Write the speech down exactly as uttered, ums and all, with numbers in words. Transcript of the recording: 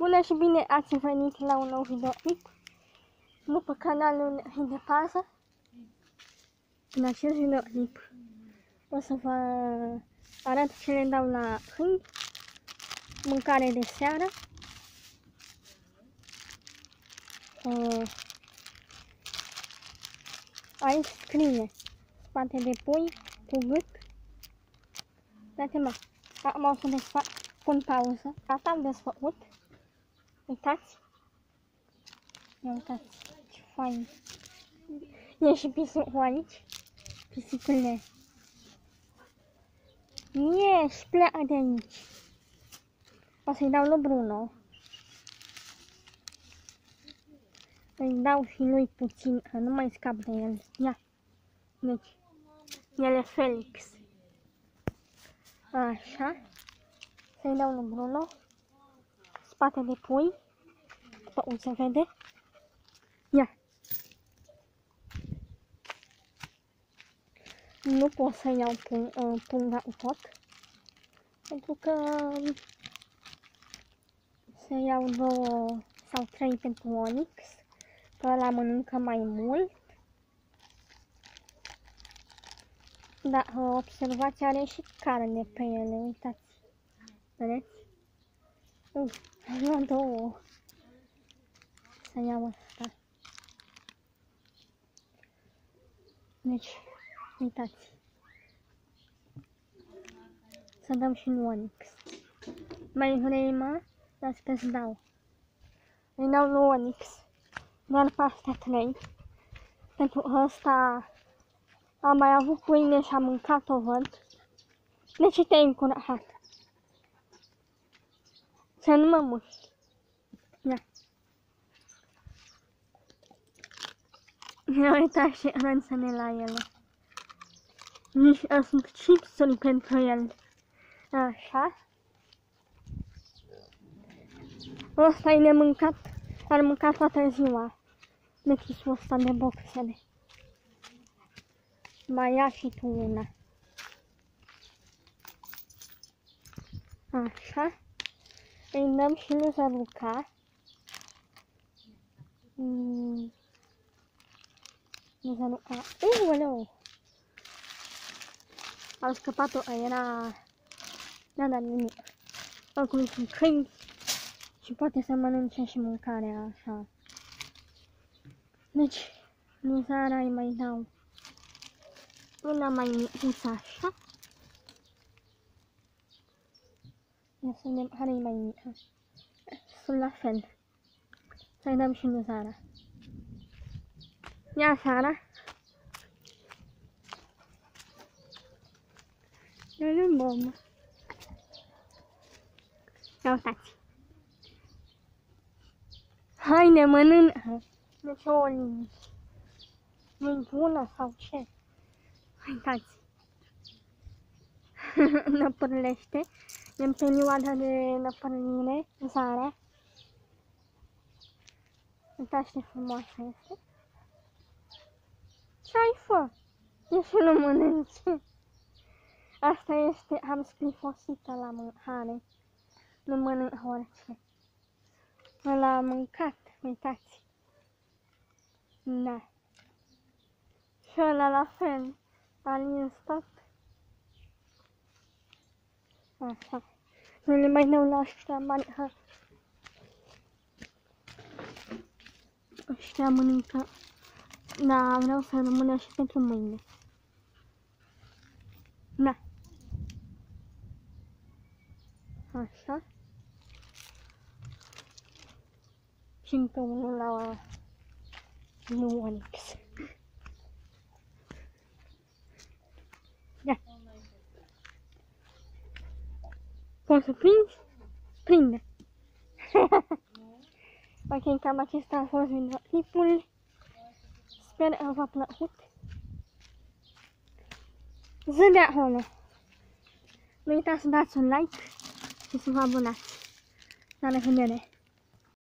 Bună și bine ați venit la un nou videoclip după canalul Hidepasa. În acest videoclip o să vă arăt ce le dau la câini, mâncare de seară, uh, aici scrie spate de pui cu gât. Uite-mă, acum o să desfac, pun pauză. Asta am desfăcut. Uitați. Ia uitați, ce fain. E și pisicul aici. Pisicurile. Ieși, pleacă de aici. O să-i dau lui Bruno. Îi dau și lui puțin, că nu mai scap de el. Ia. Deci, el e Felix. Așa. Să-i dau lui Bruno. Spate de pui. După cum se vede. Ia. Nu pot să iau pung, uh, punga tot. Pentru că să iau două sau trei pentru Onyx. Că ăla mănâncă mai mult. Da, observați, are și carne pe ele, uitați. Vedeți? Uf, am luat două. Să iau asta. Deci, uitați. Să dăm și lui Onyx. Mai vrei, mă? Las că-ți dau. Îi dau lui Onyx. Doar pe astea trei. Pentru că ăsta am mai avut pâine și am mâncat-o, văd. De ce te-ai încuracat? Să nu mă muști. Ia. Ia uitați și rânțele la ele. Nici sunt chipsuri pentru el. Așa. Ăsta e nemâncat. Ar mânca toată ziua. Mechisul ăsta de boxele. Mai ia și tu una. Așa. Îi dăm și lui Zăruca. Mm. Zăruca. Uuleu! Am scăpat-o, era... N-a dat nimic. Oricum sunt câini și poate să mănânce și mâncarea așa. Deci, lui Zara îi mai dau una mai micuță așa. Ia să vedem, care e mai mică. Sunt la fel. Să-i dăm și lui Zara. Ia, Zara. Eu nu bomă. Ia uitați. Haine, mănâncă. Deci o nu-i bună sau ce? Uitați. Năpârlește. E în perioada de năpârlire, Zara. Uitați ce frumoasă este. Ce-ai fă? E și nu mănânci. Asta este hamsplifosită la mâncare. Nu mănânc orice. Ăla a mâncat, uitați. Da. Și ăla la fel. A lins tot. Așa. Nu le mai dau la ăștia bani. Ăștia mănâncă. Da, vreau să rămână și pentru mâine. Da. Așa. Și încă unul la lui Onyx. Ia. Poți să prinzi? Prinde. Ok, cam acesta a fost videoclipul. Sper că v-a plăcut. Zi de acolo. Nu uitați să dați un like și să vă abonați. La revedere!